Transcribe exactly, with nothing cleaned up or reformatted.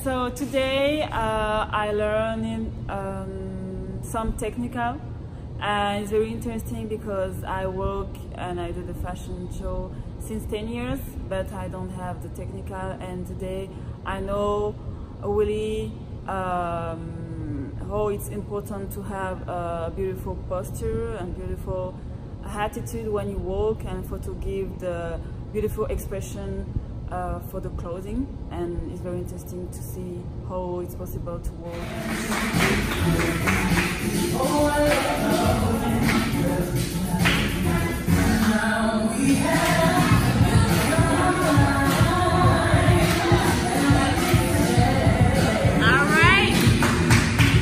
So today uh, I learned um, some technical, and it's very interesting because I work and I do the fashion show since ten years, but I don't have the technical, and today I know really um, how it's important to have a beautiful posture and beautiful attitude when you walk, and for to give the beautiful expression uh, for the clothing. And it's very interesting to see how it's possible to walk. Oh,